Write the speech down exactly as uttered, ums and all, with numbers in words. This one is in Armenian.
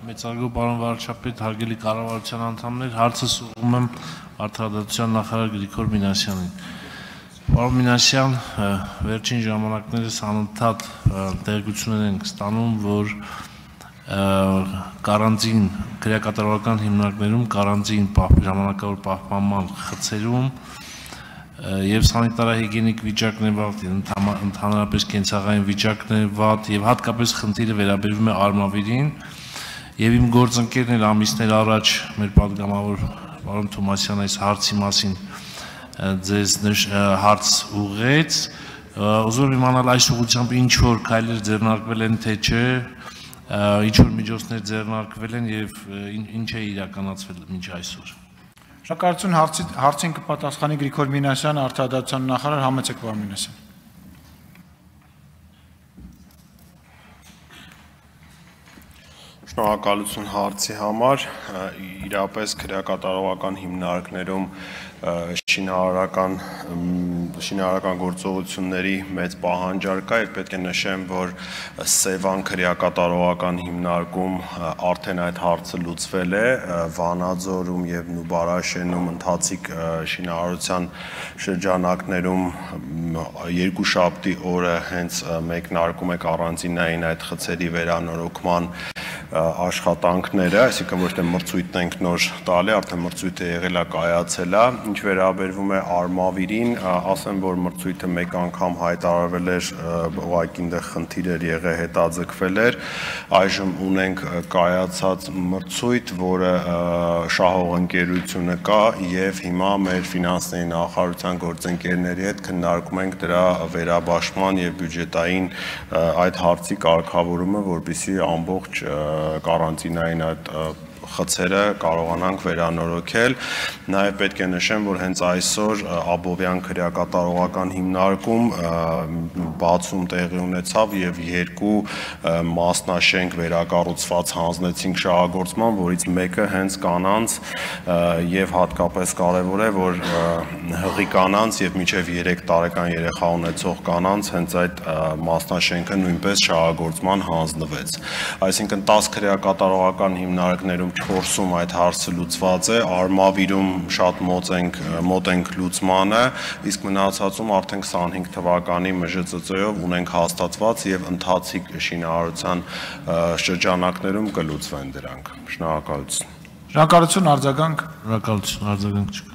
Մեծարգո պարոն վարչապետ, հարգելի կառավարության անդամներ, հարցս ուղղում եմ Արդարադատության նախարար Գրիգոր Մինասյանին։ Պարոն Մինասյան, վերջին ժամանակներս անընդհատ տեղեկություններ ենք ստանում, որ կարանտին քրեակատարողական հիմնարկներում կարանտին ժամանակավոր պահպանման խցերում եւ սանիտարահիգիենիկ վիճակն է վատ, ընդհանրապես կենցաղային վիճակն է վատ եւ հատկապես խնդիրը վերաբերվում է արմավիրին եւ իմ գործընկերն էլ ամիսներ առաջ մեր պատգամավոր պարոն Թոմասյան այս հարցի մասին ձեզ հարց ուղղեց, ուզում եմ իմանալ այս ուղղությամբ ինչ որ քայլեր ձեռնարկվել են թե չէ, ինչ որ միջոցներ ձեռնարկվել են եւ ինչ է իրականացվել մինչ այսօր։ Շնորհակալություն հարցին կպատասխանի Գրիգոր Մինասյան, Արդարադատության նախարար, համեցեք պարոն Մինասյան։ Շնորհակալություն հարցի համար, իրապես քրեակատարողական հիմնարկներում շինարարական շինարարական գործողությունների մեծ պահանջարկ կա եւ պետք է նշեմ, որ Սևան քրեակատարողական հիմնարկում արդեն այդ հարցը լուծվել է, Վանաձորում եւ Նուբարաշենում ընթացիկ շինարարության շրջանակներում երկուշաբթի օրը հենց մեկնարկում է կարանտինային այդ խցերի վերանորոգման աշխատանքները, այսինքն ոչ թե մրցույթն ենք նոր տալի, արդեն մրցույթը եղել է, կայացել է, ինչ վերաբերվում է արմավիրին, ասեմ, որ մրցույթը մեկ անգամ հայտարարվել էր, ուղղակի այնտեղ խնդիր էր եղել, հետաձգվել էր, այժմ ունենք կայացած մրցույթ, որը շահող ընկերությունը կա եւ հիմա մեր ֆինանսների նախարարության գործընկերների հետ քննարկում ենք դրա վերաբաշխման եւ բյուջետային այդ հարցի կարգավորումը, որպեսզի ամբողջ կարանտինային այդ խցերը կարողանանք վերանորոգել, նաև պետք է նշեմ, որ հենց այսօր Աբովյան քրեակատարողական հիմնարկում բացում տեղի ունեցավ եւ երկու մասնաշենք վերակառուցված հանձնեցինք շահագործման, որից մեկը հենց կանանց եւ հատկապես կարեւոր է, որ հղի կանանց եւ մինչեւ երեք տարեկան երեխա ունեցող կանանց հենց այդ մասնաշենքը նույնպես շահագործման հանձնվեց։ Այսինքն տասը քրեակատարողական հիմնարկներում չորսում այդ հարցը լուծված է, Արմավիրում շատ մոտ ենք, մոտ ենք լուծմանը, իսկ մնացածում արդեն քսանհինգ թվականի մժծծոյով ունենք հաստատված եւ ընթացիկ շինարարության շրջանակներում կլուծվեն դրանք։ Շնորհակալություն։ Շնորհակալություն, արձագանք։ Շնորհակալություն, արձագանք չկա։